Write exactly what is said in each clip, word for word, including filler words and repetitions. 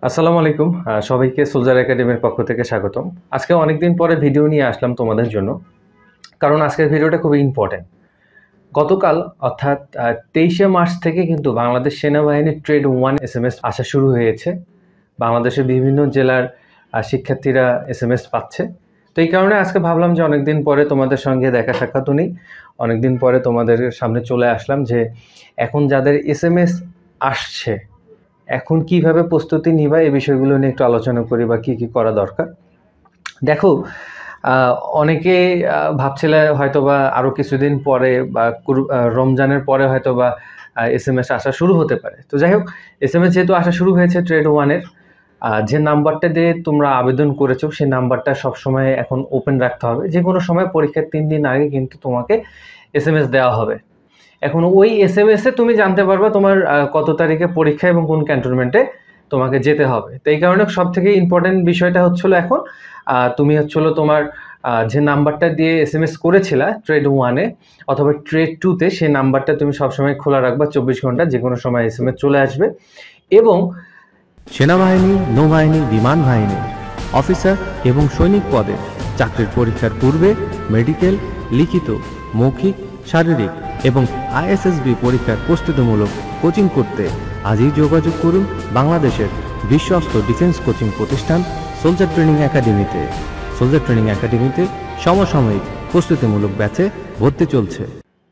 আসসালামু আলাইকুম আহ, সবাইকে সোলজার একাডেমির পক্ষ থেকে স্বাগতম। আজকে অনেকদিন পরে ভিডিও নিয়ে আসলাম তোমাদের জন্য, কারণ আজকের ভিডিওটা খুবই ইম্পর্টেন্ট। গতকাল অর্থাৎ তেইশে মার্চ থেকে কিন্তু বাংলাদেশ সেনাবাহিনীর trade one S M S আসা শুরু হয়েছে। বাংলাদেশের বিভিন্ন জেলার আহ, শিক্ষার্থীরা এস এম এস পাচ্ছে। তো এই কারণে আজকে ভাবলাম যে অনেকদিন পরে তোমাদের সঙ্গে দেখা সাক্ষাৎ নেই, অনেকদিন পরে তোমাদের সামনে চলে আসলাম যে এখন যাদের এস এম এস আসছে এখন কিভাবে প্রস্তুতি নিবা এই বিষয়গুলো নিয়ে একটু আলোচনা করি বা কি কি করা দরকার। দেখো, আহ, অনেকে আহ, ভাবছিলে হয়তো বা আরও কিছুদিন পরে বা কুর- আহ, রমজানের পরে হয়তো বা এস এম এস আসা শুরু হতে পারে। তো যাই হোক, এস এম এস যেহেতু আসা শুরু হয়েছে ট্রেড ওয়ানের, যে নাম্বারটা দিয়ে তোমরা আবেদন করেছো সেই নাম্বারটা সবসময় এখন ওপেন রাখতে হবে। যে কোনো সময় পরীক্ষার তিন দিন আগে কিন্তু তোমাকে এস এম এস দেওয়া হবে। এখন ওই এস এম এসে তুমি জানতে পারবা তোমার আহ, কত তারিখে পরীক্ষা এবং কোন ক্যান্টনমেন্টে তোমাকে যেতে হবে। তো এই কারণে সব থেকে ইম্পর্টেন্ট বিষয়টা হচ্ছিল এখন আহ, তুমি হচ্ছিল তোমার আহ, যে নাম্বারটা দিয়ে এস এম এস করেছিলা ট্রেড ওয়ানে অথবা ট্রেড টুতে, সেই নাম্বারটা তুমি সবসময় খোলা রাখবা চব্বিশ ঘন্টা, যে কোনো সময় এস এম এস চলে আসবে। এবং সেনাবাহিনী, নৌবাহিনী, বিমান বাহিনীর অফিসার এবং সৈনিক পদে চাকরির পরীক্ষার পূর্বে মেডিকেল, লিখিত, মৌখিক, শারীরিক এবং আই এস এস বি পরীক্ষার প্রস্তুতিমূলক কোচিং করতে আজই যোগাযোগ করুন বাংলাদেশের বিশ্বস্ত ডিফেন্স কোচিং প্রতিষ্ঠান সোলজার ট্রেনিং একাডেমিতে। সোলজার ট্রেনিং একাডেমিতে সমসাময়িক প্রস্তুতিমূলক ব্যাচে ভর্তি চলছে।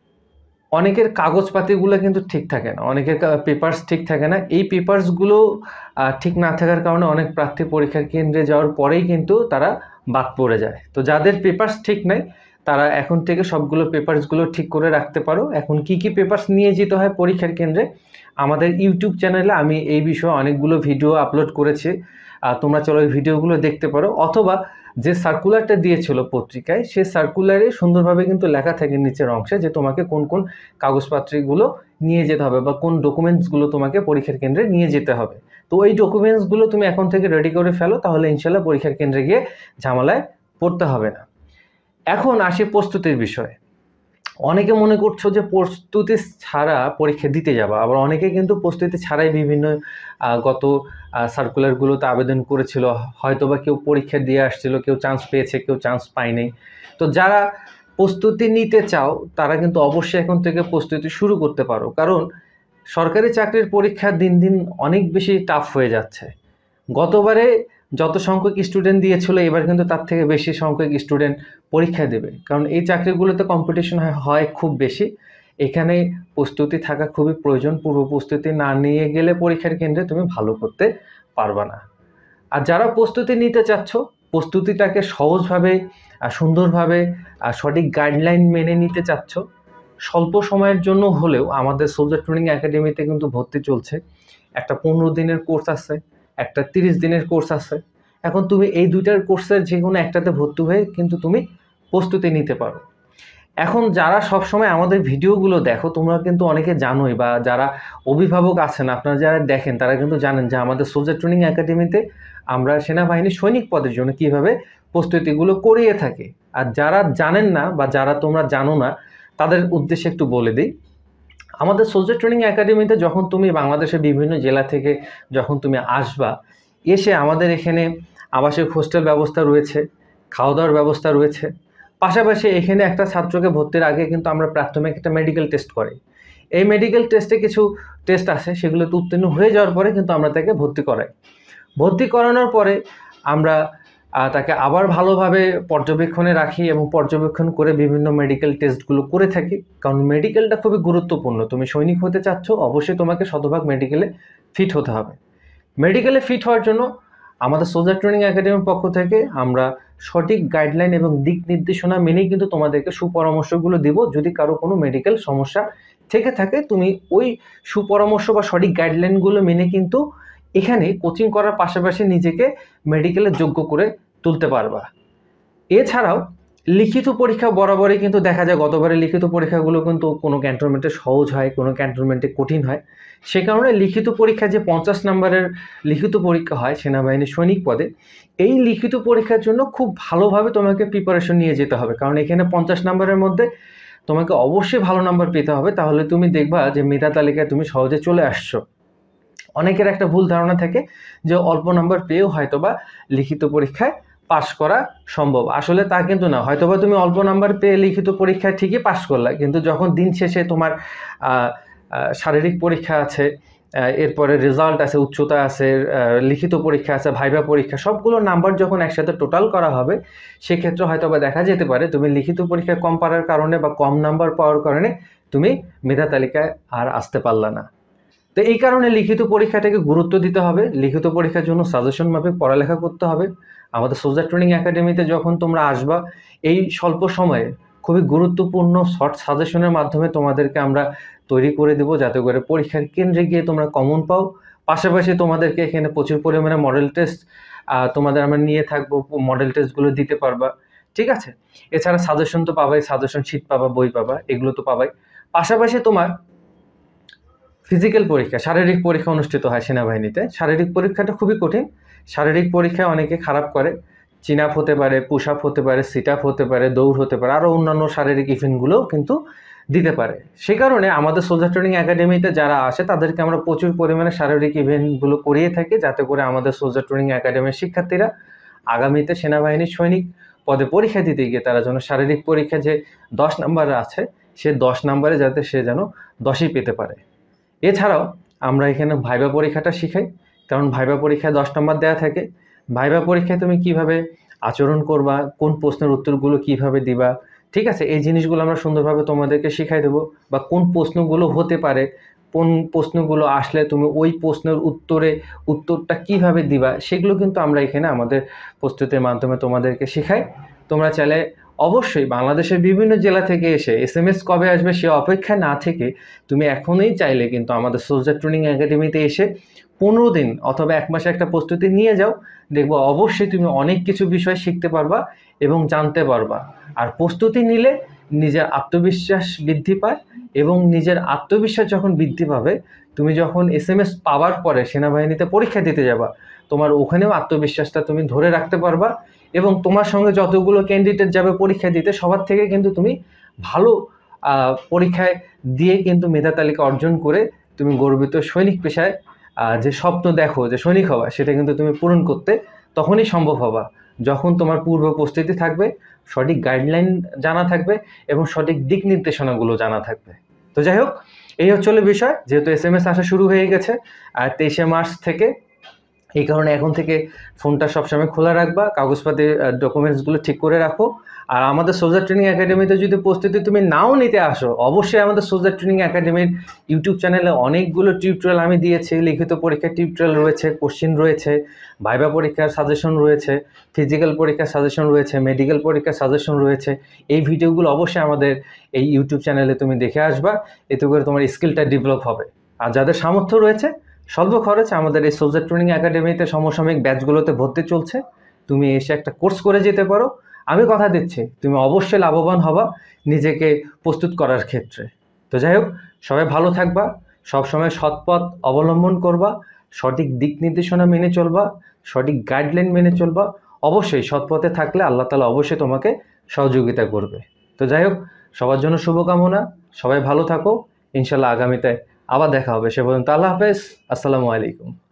অনেকের কাগজপাতিগুলো কিন্তু ঠিক থাকে না, অনেকের পেপারস ঠিক থাকে না। এই পেপারসগুলো ঠিক না থাকার কারণে অনেক প্রার্থী পরীক্ষার কেন্দ্রে যাওয়ার পরেই কিন্তু তারা বাদ পড়ে যায়। তো যাদের পেপারস ঠিক নেই তারা এখন থেকে সবগুলো পেপারসগুলো ঠিক করে রাখতে পারো। এখন কি কি পেপারস নিয়ে যেতে হয় পরীক্ষার কেন্দ্রে, আমাদের ইউটিউব চ্যানেলে আমি এই বিষয়ে অনেকগুলো ভিডিও আপলোড করেছি। তোমরা চলো ওই ভিডিওগুলো দেখতে পারো, অথবা যে সার্কুলারটা দিয়েছিল পত্রিকায় সেই সার্কুলারে সুন্দরভাবে কিন্তু লেখা থাকে নিচের অংশে যে তোমাকে কোন কোন কাগজপত্রগুলো নিয়ে যেতে হবে বা কোন ডকুমেন্টসগুলো তোমাকে পরীক্ষার কেন্দ্রে নিয়ে যেতে হবে। তো এই ডকুমেন্টসগুলো তুমি এখন থেকে রেডি করে ফেলো, তাহলে ইনশাল্লাহ পরীক্ষার কেন্দ্রে গিয়ে ঝামেলায় পড়তে হবে না। এখন আসি প্রস্তুতির বিষয়ে। অনেকে মনে করছো যে প্রস্তুতি ছাড়া পরীক্ষা দিতে যাবা, আবার অনেকে কিন্তু প্রস্তুতি ছাড়াই বিভিন্ন গত সার্কুলারগুলোতে আবেদন করেছিল, হয়তো বা কেউ পরীক্ষা দিয়ে আসছিল, কেউ চান্স পেয়েছে, কেউ চান্স পায়নি। তো যারা প্রস্তুতি নিতে চাও তারা কিন্তু অবশ্যই এখন থেকে প্রস্তুতি শুরু করতে পারো, কারণ সরকারি চাকরির পরীক্ষা দিন দিন অনেক বেশি টাফ হয়ে যাচ্ছে। গতবারে যত সংখ্যক স্টুডেন্ট দিয়েছিল এবার কিন্তু তার থেকে বেশি সংখ্যক স্টুডেন্ট পরীক্ষা দেবে, কারণ এই চাকরিগুলোতে কম্পিটিশন হয় খুব বেশি। এখানে প্রস্তুতি থাকা খুবই প্রয়োজন। পূর্ব প্রস্তুতি না নিয়ে গেলে পরীক্ষার কেন্দ্রে তুমি ভালো করতে পারবা না। আর যারা প্রস্তুতি নিতে চাচ্ছ, প্রস্তুতিটাকে সহজভাবে আর সুন্দরভাবে আর সঠিক গাইডলাইন মেনে নিতে চাচ্ছ, স্বল্প সময়ের জন্য হলেও আমাদের সোলজার ট্রেনিং একাডেমিতে কিন্তু ভর্তি চলছে। একটা পনেরো দিনের কোর্স আছে, একটা তিরিশ দিনের কোর্স আছে। এখন তুমি এই দুইটার কোর্সের যে কোনো একটাতে ভর্তি হয়ে কিন্তু তুমি প্রস্তুতি নিতে পারো। এখন যারা সবসময় আমাদের ভিডিওগুলো দেখো তোমরা কিন্তু অনেকে জানোই, বা যারা অভিভাবক আছেন আপনারা যারা দেখেন তারা কিন্তু জানেন যে আমাদের সোলজার ট্রেনিং একাডেমিতে আমরা সেনাবাহিনীর সৈনিক পদের জন্য কিভাবে প্রস্তুতিগুলো করিয়ে থাকি। আর যারা জানেন না বা যারা তোমরা জানো না তাদের উদ্দেশ্যে একটু বলে দিই। আমাদের সোলজার ট্রেনিং একাডেমিতে যখন তুমি বাংলাদেশের বিভিন্ন জেলা থেকে যখন তুমি আসবা, এসে আমাদের এখানে আবাসিক হোস্টেল ব্যবস্থা রয়েছে, খাওয়া দাওয়ার ব্যবস্থা রয়েছে। পাশাপাশি এখানে একটা ছাত্রকে ভর্তির আগে কিন্তু আমরা প্রাথমিক একটা মেডিকেল টেস্ট করি। এই মেডিকেল টেস্টে কিছু টেস্ট আছে, সেগুলোতে উত্তীর্ণ হয়ে যাওয়ার পরে কিন্তু আমরা তাকে ভর্তি করাই। ভর্তি করানোর পরে আমরা তাকে আবার ভালোভাবে পর্যবেক্ষণে রাখি এবং পর্যবেক্ষণ করে বিভিন্ন মেডিকেল টেস্টগুলো করে থাকি, কারণ মেডিকেলটা খুবই গুরুত্বপূর্ণ। তুমি সৈনিক হতে চাচ্ছ, অবশ্যই তোমাকে শতভাগ মেডিকেলে ফিট হতে হবে। মেডিকেলে ফিট হওয়ার জন্য আমাদের সোলজার ট্রেনিং একাডেমির পক্ষ থেকে আমরা সঠিক গাইডলাইন এবং দিক নির্দেশনা মেনেই কিন্তু তোমাদেরকে সুপরামর্শগুলো দেব। যদি কারো কোনো মেডিকেল সমস্যা থেকে থাকে তুমি ওই সুপরামর্শ বা সঠিক গাইডলাইনগুলো মেনে কিন্তু এখানে কোচিং করার পাশাপাশি নিজেকে মেডিকেলে যোগ্য করে তুলতে পারবা। এছাড়াও লিখিত পরীক্ষা বরাবরই কিন্তু দেখা যায় গতবারে লিখিত পরীক্ষাগুলো কিন্তু কোনো ক্যান্টনমেন্টে সহজ হয়, কোনো ক্যান্টনমেন্টে কঠিন হয়। সে কারণে লিখিত পরীক্ষা যে পঞ্চাশ নম্বরের লিখিত পরীক্ষা হয় সেনাবাহিনীর সৈনিক পদে, এই লিখিত পরীক্ষার জন্য খুব ভালোভাবে তোমাকে প্রিপারেশন নিয়ে যেতে হবে, কারণ এখানে পঞ্চাশ নম্বরের মধ্যে তোমাকে অবশ্যই ভালো নাম্বার পেতে হবে, তাহলে তুমি দেখবা যে মেধা তালিকায় তুমি সহজে চলে আসছো। অনেকের একটা ভুল ধারণা থাকে যে অল্প নাম্বার পেয়েও হয়তোবা লিখিত পরীক্ষায় পাশ করা সম্ভব। আসলে তা কিন্তু না। হয়তোবা তুমি অল্প নাম্বার পেয়ে লিখিত পরীক্ষায় ঠিকই পাশ করলা, কিন্তু যখন দিন শেষে তোমার শারীরিক পরীক্ষা আছে, এরপরে রেজাল্ট আছে, উচ্চতা আছে, লিখিত পরীক্ষা আছে, ভাইভা পরীক্ষা, সবগুলো নাম্বার যখন একসাথে টোটাল করা হবে, সেক্ষেত্রে হয়তোবা দেখা যেতে পারে তুমি লিখিত পরীক্ষায় কম পারার কারণে বা কম নাম্বার পাওয়ার কারণে তুমি মেধা তালিকায় আর আসতে পারলা না। তো এই কারণে লিখিত পরীক্ষাটাকে গুরুত্ব দিতে হবে। লিখিত পরীক্ষার জন্য সাজেশন মাফিক পড়ালেখা করতে হবে। আমাদের সোলজার ট্রেনিং একাডেমিতে যখন তোমরা আসবা, এই স্বল্প সময়ে খুবই গুরুত্বপূর্ণ শর্ট সাজেশনের মাধ্যমে তোমাদেরকে আমরা তৈরি করে দেবো, যাতে করে পরীক্ষার কেন্দ্রে গিয়ে তোমরা কমন পাও। পাশাপাশি তোমাদেরকে এখানে প্রচুর পরিমাণে মডেল টেস্ট তোমাদের আমরা নিয়ে থাকবো, মডেল টেস্টগুলো দিতে পারবা, ঠিক আছে। এছাড়া সাজেশন তো পাবাই, সাজেশন শিট পাবা, বই পাবা, এগুলো তো পাবাই। পাশাপাশি তোমার ফিজিক্যাল পরীক্ষা, শারীরিক পরীক্ষা অনুষ্ঠিত হয় সেনাবাহিনীতে। শারীরিক পরীক্ষাটা খুবই কঠিন। শারীরিক পরীক্ষায় অনেকে খারাপ করে, চিন আপ হতে পারে, পুশ আপ হতে পারে, সিট আপ হতে পারে, দৌড় হতে পারে, আরও অন্যান্য শারীরিক ইভেন্টগুলোও কিন্তু দিতে পারে। সে কারণে আমাদের সোলজার ট্রেনিং একাডেমিতে যারা আসে তাদেরকে আমরা প্রচুর পরিমাণে শারীরিক ইভেন্টগুলো করিয়ে থাকি, যাতে করে আমাদের সোলজার ট্রেনিং একাডেমির শিক্ষার্থীরা আগামীতে সেনাবাহিনীর সৈনিক পদে পরীক্ষা দিতে গিয়ে তারা যেন শারীরিক পরীক্ষা যে দশ নাম্বারে আছে, সে দশ নাম্বারে যাতে সে যেন দশই পেতে পারে। এছাড়াও আমরা এখানে ভাইভা পরীক্ষাটা শিখাই, কারণ ভাইভা পরীক্ষায় দশ নম্বর দেওয়া থাকে। ভাইভা পরীক্ষায় তুমি কিভাবে আচরণ করবা, কোন প্রশ্নের উত্তরগুলো কিভাবে দিবা, ঠিক আছে, এই জিনিসগুলো আমরা সুন্দরভাবে তোমাদেরকে শিখাই দেবো। বা কোন প্রশ্নগুলো হতে পারে, কোন প্রশ্নগুলো আসলে তুমি ওই প্রশ্নের উত্তরে উত্তরটা কিভাবে দিবা, সেগুলো কিন্তু আমরা এখানে আমাদের প্রস্তুতির মাধ্যমে তোমাদেরকে শেখাই। তোমরা চাইলে অবশ্যই বাংলাদেশের বিভিন্ন জেলা থেকে এসে এস এম এস কবে আসবে সে অপেক্ষা না থেকে তুমি এখনই চাইলে কিন্তু আমাদের সোলজার ট্রেনিং একাডেমিতে এসে পনেরো দিন অথবা এক মাসে একটা প্রস্তুতি নিয়ে যাও। দেখবো অবশ্যই তুমি অনেক কিছু বিষয় শিখতে পারবা এবং জানতে পারবা। আর প্রস্তুতি নিলে নিজের আত্মবিশ্বাস বৃদ্ধি পায়, এবং নিজের আত্মবিশ্বাস যখন বৃদ্ধি পাবে, তুমি যখন এস এম এস পাওয়ার পরে সেনাবাহিনীতে পরীক্ষা দিতে যাবা, তোমার ওখানেও আত্মবিশ্বাসটা তুমি ধরে রাখতে পারবা, এবং তোমার সঙ্গে যতগুলো ক্যান্ডিডেট যাবে পরীক্ষা দিতে, সবার থেকে কিন্তু তুমি ভালো পরীক্ষায় দিয়ে কিন্তু মেধা তালিকা অর্জন করে তুমি গর্বিত সৈনিক পেশায় যে স্বপ্ন দেখো যে সৈনিক হওয়া, সেটা কিন্তু তুমি পূরণ করতে তখনই সম্ভব হবা যখন তোমার পূর্ব প্রস্তুতি থাকবে, সঠিক গাইডলাইন জানা থাকবে এবং সঠিক দিক নির্দেশনাগুলো জানা থাকবে। তো যাই হোক, এই হচ্ছে বিষয়। যেহেতু এস এম এস আসা শুরু হয়ে গেছে আর তেইশে মার্চ থেকে, এই কারণে এখন থেকে ফোনটা সবসময় খোলা রাখবা, কাগজপাতি ডকুমেন্টসগুলো ঠিক করে রাখো। আর আমাদের সোলজার ট্রেনিং একাডেমিতে যদি প্রস্তুতি তুমি নাও নিতে আসো, অবশ্যই আমাদের সোলজার ট্রেনিং একাডেমির ইউটিউব চ্যানেলে অনেকগুলো টিউটোরিয়াল আমি দিয়েছি। লিখিত পরীক্ষার টিউটোরিয়াল রয়েছে, কোশ্চিন রয়েছে, ভাইভা পরীক্ষার সাজেশন রয়েছে, ফিজিক্যাল পরীক্ষার সাজেশন রয়েছে, মেডিকেল পরীক্ষার সাজেশন রয়েছে। এই ভিডিওগুলো অবশ্যই আমাদের এই ইউটিউব চ্যানেলে তুমি দেখে আসবা, এতে করে তোমার স্কিলটা ডেভেলপ হবে। আর যাদের সামর্থ্য রয়েছে, স্বল্প খরচে আমাদের এই সোলজার ট্রেনিং একাডেমিতে সমসাময়িক ব্যাচগুলোতে ভর্তি চলছে, তুমি এসে একটা কোর্স করে যেতে পারো। আমি কথা দিচ্ছি তুমি অবশ্যই লাভবান হবা নিজেকে প্রস্তুত করার ক্ষেত্রে। তো যাই হোক, সবাই ভালো থাকবা, সবসময় সৎ পথ অবলম্বন করবা, সঠিক দিক নির্দেশনা মেনে চলবা, সঠিক গাইডলাইন মেনে চলবা। অবশ্যই সৎ পথে থাকলে আল্লাহ তাআলা অবশ্যই তোমাকে সহযোগিতা করবে। তো যাই হোক, সবার জন্য শুভকামনা, সবাই ভালো থাকো। ইনশাল্লাহ আগামীতে আবার দেখা হবে। সে পর্যন্ত আল্লাহ হাফেজ, আসসালামু আলাইকুম।